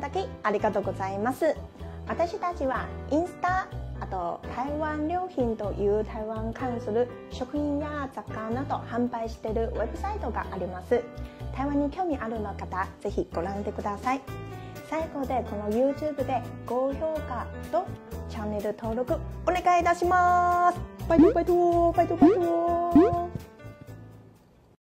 きありがとうございます。私たちはインスタ、あと台湾良品という台湾に関する食品や雑貨など販売しているウェブサイトがあります。台湾に興味あるの方、ぜひご覧てください。最後でこの YouTube で高評価とチャンネル登録お願いいたします。バイトバイトバイトバイト。